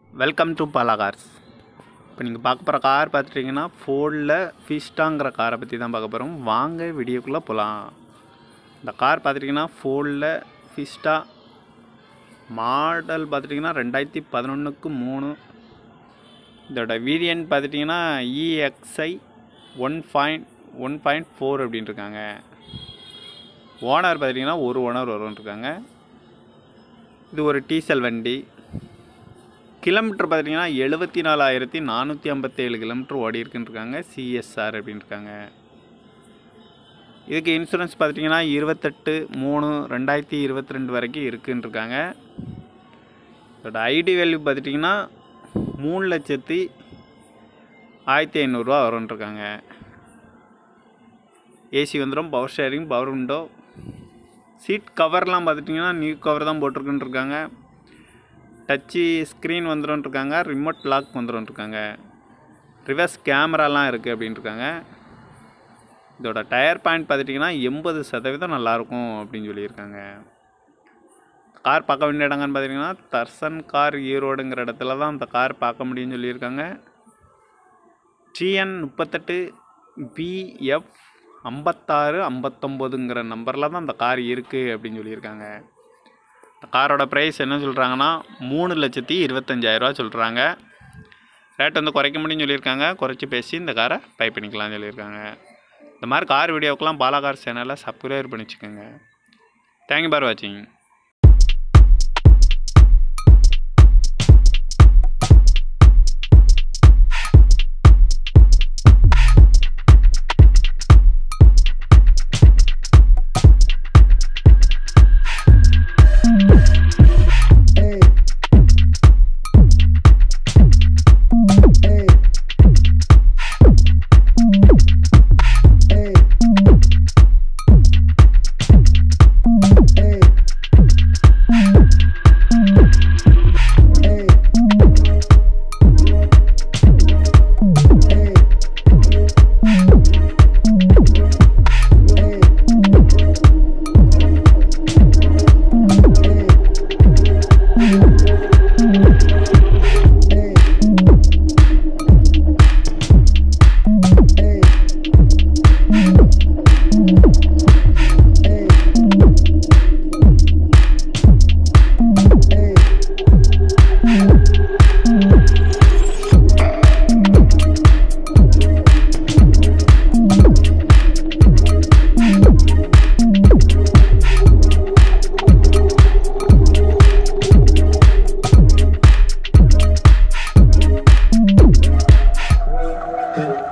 Welcome to Bala cars. இப்போ நீங்கள் பார்க்க போகிற கார் பார்த்துட்டிங்கன்னா ஃபோர்டில் ஃபிஸ்டாங்கிற காரை பற்றி தான் பார்க்க போகிறோம். வாங்க வீடியோக்குள்ளே போகலாம். இந்த கார் பார்த்துட்டிங்கன்னா ஃபோர்டில் ஃபிஸ்டா மாடல் பார்த்துட்டிங்கன்னா 2011க்கு 3. இதோட வேரியன்ட் பார்த்துட்டிங்கன்னா EXI 1.4 அப்படின்னு இருக்காங்க. ஓனர் பார்த்துட்டிங்கன்னா ஒரு ஓனர் வரும்னு இருக்காங்க. இது ஒரு டீசல் வண்டி. கிலோமீட்டர் பார்த்திங்கன்னா 74,457 கிலோமீட்டர் ஓடி இருக்குன்னு இருக்காங்க. CSR அப்படின்னு இருக்காங்க. இதுக்கு இன்சூரன்ஸ் பார்த்திங்கன்னா 28/3/2022 வரைக்கும் இருக்குன்னு இருக்காங்க. இதோட ஐடி வேல்யூ பார்த்துட்டிங்கன்னா 3,01,500 வரும்னு இருக்காங்க. ஏசி வந்துடும், power steering, power window. Seat கவர்லாம் பார்த்துட்டிங்கன்னா நியூ கவர் தான் போட்டிருக்குன்னு இருக்காங்க. டச்சு ஸ்க்ரீன் வந்துடும் இருக்காங்க. ரிமோட் லாக் வந்துடும் இருக்காங்க. ரிவர்ஸ் கேமராலாம் இருக்குது அப்படின்னு இருக்காங்க. இதோட டயர் பாயிண்ட் பார்த்துட்டிங்கன்னா 80% நல்லாயிருக்கும் அப்படின்னு சொல்லியிருக்காங்க. கார் பார்க்க வேண்டிய இடங்கன்னு பார்த்திங்கன்னா தர்சன் கார் ஈரோடுங்கிற இடத்துல தான் அந்த கார் பார்க்க முடியும்னு சொல்லியிருக்காங்க. TN 38 BF 5659ங்கிற நம்பரில் தான் அந்த கார் இருக்குது அப்படின்னு சொல்லியிருக்காங்க. இந்த காரோட ப்ரைஸ் என்ன சொல்கிறாங்கன்னா 3,25,000 சொல்கிறாங்க. ரேட் வந்து குறைக்க முடியும்னு சொல்லியிருக்காங்க. குறைச்சி பேசி இந்த காரை பை பண்ணிக்கலாம்னு சொல்லியிருக்காங்க. இந்த மாதிரி கார் வீடியோக்கெலாம் பாலா கார் சேனலை சப்ஸ்கிரைப் பண்ணி வச்சுக்கோங்க. தேங்க்யூ ஃபார் வாட்சிங். Hey.